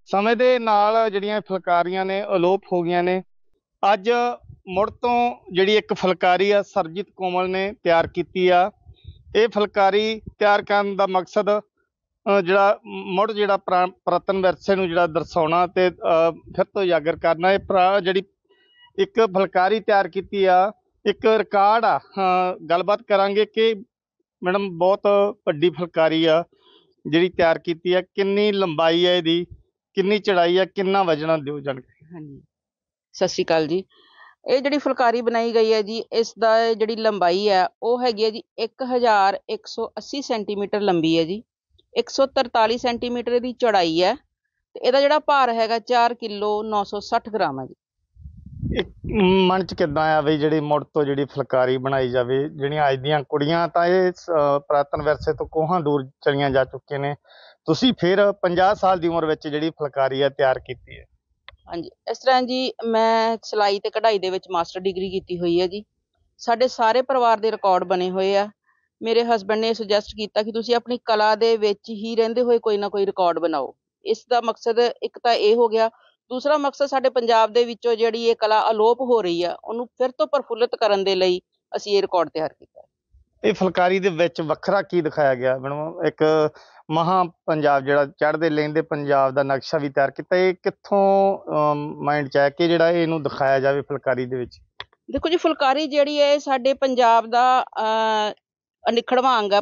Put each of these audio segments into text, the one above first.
ਸਮੇਂ ਦੇ ਨਾਲ ਜਿਹੜੀਆਂ ਫੁਲਕਾਰੀਆਂ ਨੇ ਅਲੋਪ ਹੋ ਗਈਆਂ ਨੇ। ਅੱਜ ਮੁੜ ਤੋਂ ਜਿਹੜੀ ਇੱਕ ਫੁਲਕਾਰੀ ਆ ਸਰਬਜੀਤ ਕੋਮਲ ਨੇ ਤਿਆਰ ਕੀਤੀ ਆ। ਇਹ ਫੁਲਕਾਰੀ ਤਿਆਰ ਕਰਨ ਦਾ ਮਕਸਦ ਜਿਹੜਾ ਮੁੜ ਜਿਹੜਾ ਪੁਰਾਤਨ ਵਿਰਸੇ ਨੂੰ ਜਿਹੜਾ ਦਰਸਾਉਣਾ ਤੇ ਫਿਰ ਤੋਂ ਉਜਾਗਰ ਕਰਨਾ। ਇਹ ਜਿਹੜੀ ਇੱਕ ਫੁਲਕਾਰੀ ਤਿਆਰ ਕੀਤੀ ਆ, ਇੱਕ ਰਿਕਾਰਡ ਆ। ਗੱਲਬਾਤ ਕਰਾਂਗੇ ਕਿ ਮੈਡਮ ਬਹੁਤ ਵੱਡੀ ਫੁਲਕਾਰੀ ਆ ਜਿਹੜੀ ਤਿਆਰ ਕੀਤੀ ਆ। ਕਿੰਨੀ ਲੰਬਾਈ ਹੈ ਇਹਦੀ, ਕਿੰਨੀ ਚੜਾਈ ਆ, ਕਿੰਨਾ ਵਜਣਾ, ਦਿਓ ਜਾਣਕਾਰੀ। ਹਾਂਜੀ, ਸਤਿ ਸ਼੍ਰੀ ਅਕਾਲ ਜੀ। ਇਹ ਜਿਹੜੀ ਫੁਲਕਾਰੀ ਬਣਾਈ ਗਈ ਹੈ ਜੀ, ਇਸ ਦਾ ਜਿਹੜੀ ਲੰਬਾਈ ਹੈ ਉਹ ਹੈਗੀ ਹੈ ਜੀ 1180 ਸੈਂਟੀਮੀਟਰ ਲੰਬੀ ਹੈ ਜੀ। 143 ਸੈਂਟੀਮੀਟਰ ਇਹਦੀ ਚੌੜਾਈ ਹੈ ਤੇ ਇਹਦਾ ਜਿਹੜਾ ਭਾਰ ਹੈਗਾ 4 ਕਿਲੋ 960 ਗ੍ਰਾਮ ਹੈ ਜੀ। ਮਨ ਚ ਕਿੱਦਾਂ ਆ ਬਈ ਜਿਹੜੀ ਮੁੜ ਤੋਂ ਜਿਹੜੀ ਫੁਲਕਾਰੀ ਬਣਾਈ ਜਾਵੇ? ਜਿਹੜੀਆਂ ਅੱਜ ਦੀਆਂ ਕੁੜੀਆਂ ਤਾਂ ਇਹ ਪੁਰਾਤਨ ਵਿਰਸੇ ਤੋਂ ਕੋਹਾਂ ਦੂਰ ਚਲੀਆਂ ਜਾ ਚੁੱਕੀਆਂ ਨੇ, ਤੁਸੀਂ ਫਿਰ 50 ਸਾਲ ਦੀ ਉਮਰ ਵਿੱਚ ਜਿਹੜੀ ਫੁਲਕਾਰੀ ਆ ਤਿਆਰ ਕੀਤੀ ਹੈ। ਹਾਂਜੀ, ਇਸ ਤਰ੍ਹਾਂ ਜੀ, ਮੈਂ ਸਿਲਾਈ ਤੇ ਕਢਾਈ ਦੇ ਵਿੱਚ ਮਾਸਟਰ ਡਿਗਰੀ ਕੀਤੀ ਹੋਈ ਹੈ ਜੀ। ਸਾਡੇ ਸਾਰੇ ਪਰਿਵਾਰ ਦੇ ਰਿਕਾਰਡ ਬਣੇ ਹੋਏ ਆ। ਮੇਰੇ ਹਸਬੈਂਡ ਨੇ ਸੁਜੈਸਟ ਕੀਤਾ ਕਿ ਤੁਸੀਂ ਆਪਣੀ ਕਲਾ ਦੇ ਵਿੱਚ ਹੀ ਰਹਿੰਦੇ ਹੋਏ ਕੋਈ ਨਾ ਕੋਈ ਰਿਕਾਰਡ ਬਣਾਓ। ਇਸ ਦਾ ਮਕਸਦ ਇੱਕ ਤਾਂ ਇਹ ਹੋ ਗਿਆ, ਦੂਸਰਾ ਮਕਸਦ ਸਾਡੇ ਪੰਜਾਬ ਦੇ ਵਿੱਚੋਂ ਜਿਹੜੀ ਇਹ ਕਲਾ ਅਲੋਪ ਹੋ ਰਹੀ ਆ ਉਹਨੂੰ ਫਿਰ ਤੋਂ ਪ੍ਰਫੁੱਲਿਤ ਕਰਨ ਦੇ ਲਈ ਅਸੀਂ ਇਹ ਰਿਕਾਰਡ ਤਿਆਰ ਕੀਤਾ। ਇਹ ਫੁਲਕਾਰੀ ਦੇ ਵਿੱਚ ਵੱਖਰਾ ਕੀ ਦਿਖਾਇਆ ਗਿਆ ਮੈਡਮ? ਇੱਕ ਮਹਾਂ ਪੰਜਾਬ ਜਿਹੜਾ ਚੜ੍ਹਦੇ ਲਹਿੰਦੇ ਪੰਜਾਬ ਦਾ ਨਕਸ਼ਾ ਵੀ ਤਿਆਰ ਕੀਤਾ। ਇਹ ਕਿੱਥੋਂ ਮਾਈਂਡ 'ਚ ਆਇਆ ਕਿ ਜਿਹੜਾ ਇਹਨੂੰ ਦਿਖਾਇਆ ਜਾਵੇ ਫੁਲਕਾਰੀ ਦੇ ਵਿੱਚ? ਦੇਖੋ ਜੀ, ਫੁਲਕਾਰੀ ਜਿਹੜੀ ਹੈ ਸਾਡੇ ਪੰਜਾਬ ਦਾ ਅਨਿੱਖੜਵਾਂ ਅੰਗ ਆ।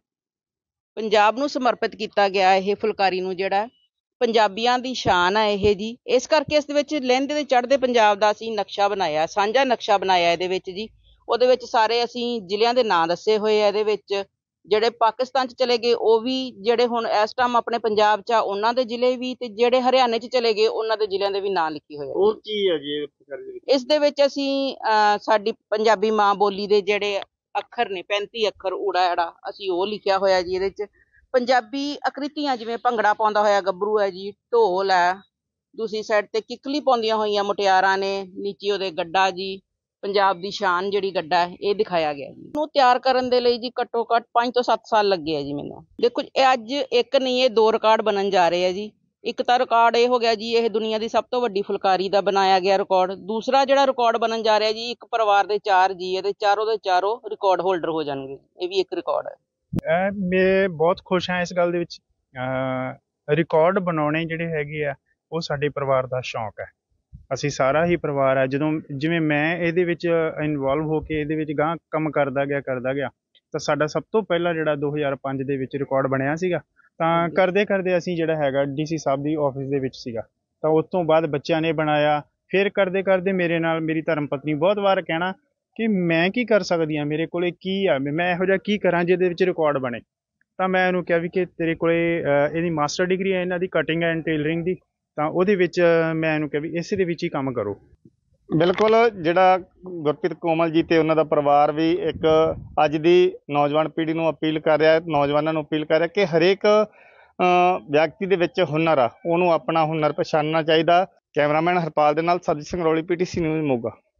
ਪੰਜਾਬ ਨੂੰ ਸਮਰਪਿਤ ਕੀਤਾ ਗਿਆ ਇਹ ਫੁਲਕਾਰੀ ਨੂੰ, ਜਿਹੜਾ ਪੰਜਾਬੀਆਂ ਦੀ ਸ਼ਾਨ ਹੈ ਇਹ ਜੀ। ਇਸ ਕਰਕੇ ਇਸ ਦੇ ਵਿੱਚ ਲਹਿੰਦੇ ਤੇ ਚੜ੍ਹਦੇ ਪੰਜਾਬ ਦਾ ਅਸੀਂ ਨਕਸ਼ਾ ਬਣਾਇਆ, ਸਾਂਝਾ ਨਕਸ਼ਾ ਬਣਾਇਆ ਇਹਦੇ ਵਿੱਚ ਜੀ। ਉਹਦੇ ਵਿੱਚ ਸਾਰੇ ਅਸੀਂ ਜ਼ਿਲ੍ਹਿਆਂ ਦੇ ਨਾਂ ਦੱਸੇ ਹੋਏ ਆ। ਇਹਦੇ ਵਿੱਚ ਜਿਹੜੇ ਪਾਕਿਸਤਾਨ 'ਚ ਚਲੇ ਗਏ ਉਹ ਵੀ, ਜਿਹੜੇ ਹੁਣ ਇਸ ਟਾਈਮ ਆਪਣੇ ਪੰਜਾਬ 'ਚ ਆ ਉਹਨਾਂ ਦੇ ਜ਼ਿਲ੍ਹੇ ਵੀ, ਤੇ ਜਿਹੜੇ ਹਰਿਆਣੇ 'ਚ ਚਲੇ ਗਏ ਉਹਨਾਂ ਦੇ ਜ਼ਿਲ੍ਹਿਆਂ ਦੇ ਵੀ ਨਾਂ ਲਿਖੇ ਹੋਏ ਆ। ਉਹ ਕੀ ਹੈ ਜੀ ਇਸ ਦੇ ਵਿੱਚ ਅਸੀਂ ਸਾਡੀ ਪੰਜਾਬੀ ਮਾਂ ਬੋਲੀ ਦੇ ਜਿਹੜੇ ਅੱਖਰ ਨੇ 35 ਅੱਖਰ ਊੜਾ ਐੜਾ, ਅਸੀਂ ਉਹ ਲਿਖਿਆ ਹੋਇਆ ਜੀ। ਇਹਦੇ 'ਚ ਪੰਜਾਬੀ ਆਕ੍ਰਿਤੀਆਂ ਜਿਵੇਂ ਭੰਗੜਾ ਪਾਉਂਦਾ ਹੋਇਆ ਗੱਭਰੂ ਹੈ ਜੀ, ਢੋਲ ਹੈ, ਦੂਸਰੀ ਸਾਈਡ ਤੇ ਕਿੱਕਲੀ ਪਾਉਂਦੀਆਂ ਹੋਈਆਂ ਮੁਟਿਆਰਾਂ ਨੇ, ਨੀਚੇ ਉਹਦੇ ਗੱਡਾ ਜੀ, ਪੰਜਾਬ ਦੀ ਸ਼ਾਨ ਜਿਹੜੀ ਗੱਡਾ ਹੈ ਇਹ ਦਿਖਾਇਆ ਗਿਆ ਜੀ। ਇਹਨੂੰ ਤਿਆਰ ਕਰਨ ਦੇ ਲਈ ਜੀ ਘੱਟੋ ਘੱਟ 5 ਤੋਂ 7 ਸਾਲ ਲੱਗੇ ਆ ਜੀ ਮੈਨੂੰ। ਦੇਖੋ ਇਹ ਅੱਜ ਇੱਕ ਨਹੀਂ, ਇਹ 2 ਰਿਕਾਰਡ ਬਣਨ ਜਾ ਰਹੇ ਆ ਜੀ। ਇੱਕ ਤਾਂ ਰਿਕਾਰਡ ਇਹ ਹੋ ਗਿਆ ਜੀ, ਇਹ ਦੁਨੀਆ ਦੀ ਸਭ ਤੋਂ ਵੱਡੀ ਫੁਲਕਾਰੀ ਦਾ ਬਣਾਇਆ ਗਿਆ ਰਿਕਾਰਡ। ਦੂਸਰਾ ਜਿਹੜਾ ਰਿਕਾਰਡ ਬਣਨ ਜਾ ਰਿਹਾ ਜੀ, ਇੱਕ ਪਰਿਵਾਰ ਦੇ 4 ਜੀ ਇਹਦੇ ਚਾਰੋਂ ਦੇ ਚਾਰੋਂ ਰਿਕਾਰਡ ਹੋਲਡਰ ਹੋ ਜਾਣਗੇ। ਇਹ ਵੀ ਇੱਕ ਰਿਕਾਰਡ ਹੈ। ਮੈਂ ਬਹੁਤ ਖੁਸ਼ ਹਾਂ ਇਸ ਗੱਲ ਦੇ ਵਿੱਚ। ਰਿਕਾਰਡ ਬਣਾਉਣੇ ਜਿਹੜੇ ਹੈਗੇ ਆ ਉਹ ਸਾਡੇ ਪਰਿਵਾਰ ਦਾ ਸ਼ੌਂਕ ਹੈ। ਅਸੀਂ ਸਾਰਾ ਹੀ ਪਰਿਵਾਰ ਹੈ। ਜਦੋਂ ਜਿਵੇਂ ਮੈਂ ਇਹਦੇ ਵਿੱਚ ਇਨਵੋਲਵ ਹੋ ਕੇ ਇਹਦੇ ਵਿੱਚ ਗਾਂਹ ਕੰਮ ਕਰਦਾ ਗਿਆ ਤਾਂ ਸਾਡਾ ਸਭ ਤੋਂ ਪਹਿਲਾਂ ਜਿਹੜਾ 2005 ਦੇ ਵਿੱਚ ਰਿਕਾਰਡ ਬਣਿਆ ਸੀਗਾ। ਤਾਂ ਕਰਦੇ ਅਸੀਂ ਜਿਹੜਾ ਹੈਗਾ DC ਸਾਹਿਬ ਦੀ ਆਫਿਸ ਦੇ ਵਿੱਚ ਸੀਗਾ, ਤਾਂ ਉਸ ਤੋਂ ਬਾਅਦ ਬੱਚਿਆਂ ਨੇ ਬਣਾਇਆ। ਫਿਰ ਕਰਦੇ ਮੇਰੇ ਨਾਲ ਮੇਰੀ ਧਰਮ ਪਤਨੀ ਬਹੁਤ ਵਾਰ ਕਹਿਣਾ ਕਿ ਮੈਂ ਕੀ ਕਰ ਸਕਦੀ ਹਾਂ, ਮੇਰੇ ਕੋਲੇ ਕੀ ਆ, ਮੈਂ ਇਹੋ ਜਿਹਾ ਕੀ ਕਰਾਂ ਜਿਹਦੇ ਵਿੱਚ ਰਿਕਾਰਡ ਬਣੇ। ਤਾਂ ਮੈਂ ਇਹਨੂੰ ਕਿਹਾ ਵੀ ਕਿ ਤੇਰੇ ਕੋਲੇ ਇਹਦੀ ਮਾਸਟਰ ਡਿਗਰੀ ਹੈ ਇਹਨਾਂ ਦੀ ਕਟਿੰਗ ਐਂਡ ਟੇਲਰਿੰਗ ਦੀ, ਤਾਂ ਉਹਦੇ ਵਿੱਚ ਮੈਂ ਇਹਨੂੰ ਕਿਹਾ ਵੀ ਇਸੇ ਦੇ ਵਿੱਚ ਹੀ ਕੰਮ ਕਰੋ। ਬਿਲਕੁਲ, ਜਿਹੜਾ ਗੁਰਪ੍ਰੀਤ ਕੋਮਲ ਜੀ ਤੇ ਉਹਨਾਂ ਦਾ ਪਰਿਵਾਰ ਵੀ ਇੱਕ ਅੱਜ ਦੀ ਨੌਜਵਾਨ ਪੀੜ੍ਹੀ ਨੂੰ ਅਪੀਲ ਕਰ ਰਿਹਾ, ਨੌਜਵਾਨਾਂ ਨੂੰ ਅਪੀਲ ਕਰ ਰਿਹਾ ਕਿ ਹਰੇਕ ਵਿਅਕਤੀ ਦੇ ਵਿੱਚ ਹੁਨਰ ਆ, ਉਹਨੂੰ ਆਪਣਾ ਹੁਨਰ ਪਛਾਣਨਾ ਚਾਹੀਦਾ। ਕੈਮਰਾਮੈਨ ਹਰਪਾਲ ਦੇ ਨਾਲ ਸਰਬਜੀਤ ਸਿੰਘ ਰੌਲੀ, PTC ਨਿਊਜ਼ ਮੋਗਾ।